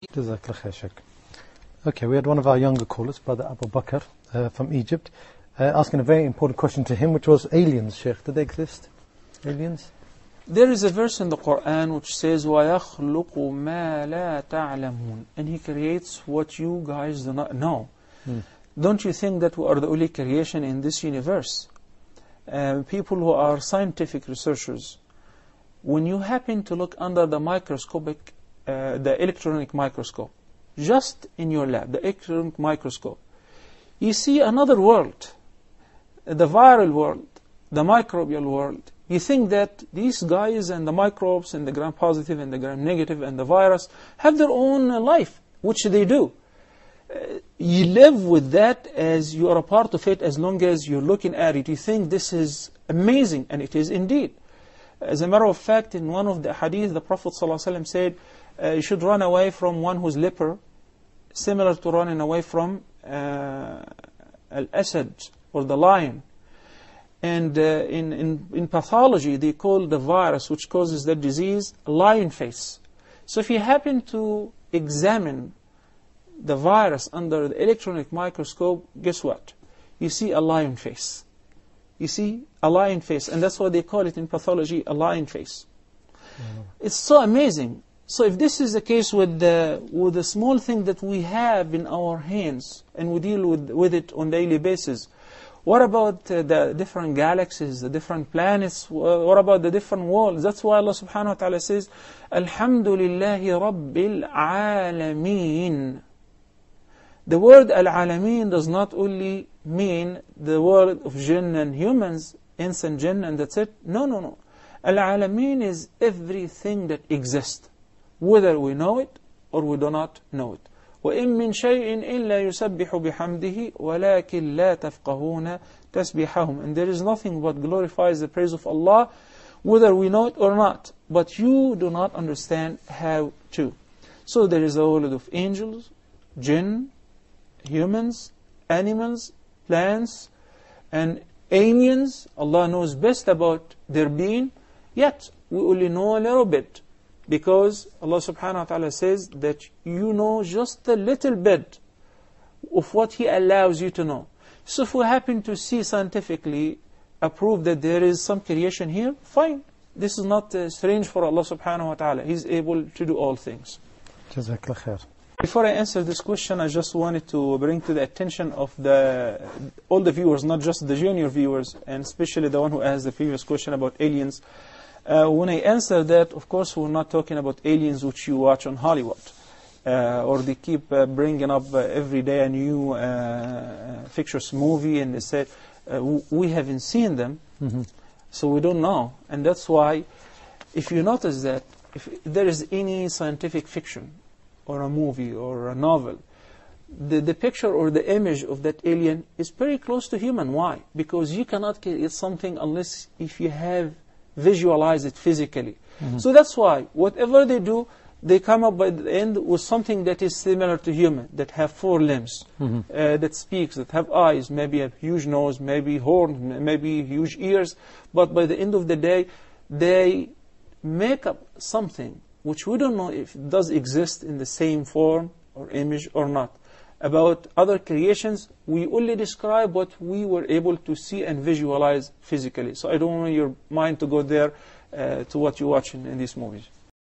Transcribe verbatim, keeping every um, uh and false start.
Jazakallah khair, Sheikh. Okay, we had one of our younger callers, Brother Abu Bakr uh, from Egypt, uh, asking a very important question to him, which was aliens, Sheikh. Do they exist? Aliens? There is a verse in the Quran which says, وَيَخْلُقُ مَا لَا تَعْلَمُونَ, and He creates what you guys do not know. Hmm. Don't you think that we are the only creation in this universe? Uh, people who are scientific researchers, when you happen to look under the microscopic, uh, the electronic microscope, just in your lab, the electronic microscope, you see another world, the viral world, the microbial world. You think that these guys and the microbes and the gram-positive and the gram-negative and the virus have their own life, which they do. Uh, you live with that as you are a part of it as long as you're looking at it. You think this is amazing, and it is indeed. As a matter of fact, in one of the hadith, the Prophet ﷺ said, uh, you should run away from one who's leper, similar to running away from uh, al-asad, or the lion. And uh, in, in, in pathology, they call the virus which causes the disease lion face. So if you happen to examine the virus under the electronic microscope, guess what? You see a lion face. You see a lion face, and that's why they call it in pathology a lion face. Mm-hmm. It's so amazing. So if this is the case with the, with the small thing that we have in our hands, and we deal with, with it on a daily basis, what about uh, the different galaxies, the different planets? What about the different worlds? That's why Allah subhanahu wa ta'ala says, Alhamdulillahi Rabbil Alameen. The word Al-Alameen does not only mean the world of jinn and humans, ins and jinn, and that's it. No, no, no. Al-Alameen is everything that exists, whether we know it or we do not know it. وَإِن مِّن شَيْءٍ إِلَّا يُسَبِّحُ بِحَمْدِهِ وَلَكِنْ لَا تَفْقَهُونَ تَسْبِحَهُمْ. And there is nothing but glorifies the praise of Allah, whether we know it or not. But you do not understand how to. So there is a world of angels, jinn, humans, animals, plants, and aliens. Allah knows best about their being, yet we only know a little bit. Because Allah subhanahu wa ta'ala says that you know just a little bit of what He allows you to know. So if we happen to see scientifically a proof that there is some creation here, fine. This is not uh, strange for Allah subhanahu wa ta'ala. He's able to do all things. Jazakallah khair. Before I answer this question, I just wanted to bring to the attention of the all the viewers, not just the junior viewers, and especially the one who asked the previous question about aliens. Uh, when I answer that, of course, we're not talking about aliens which you watch on Hollywood. Uh, or they keep uh, bringing up uh, every day a new uh, fictitious movie, and they say, uh, we haven't seen them, mm-hmm. so we don't know. And that's why, if you notice that, if there is any scientific fiction, or a movie, or a novel, the, the picture or the image of that alien is very close to human. Why? Because you cannot create something unless if you have visualize it physically. Mm-hmm. So that's why whatever they do, they come up by the end with something that is similar to human, that have four limbs, mm-hmm. uh, that speaks, that have eyes, maybe a huge nose, maybe horns, maybe huge ears. But by the end of the day, they make up something which we don't know if it does exist in the same form or image or not. About other creations, we only describe what we were able to see and visualize physically. So I don't want your mind to go there uh, to what you watch in, in these movies.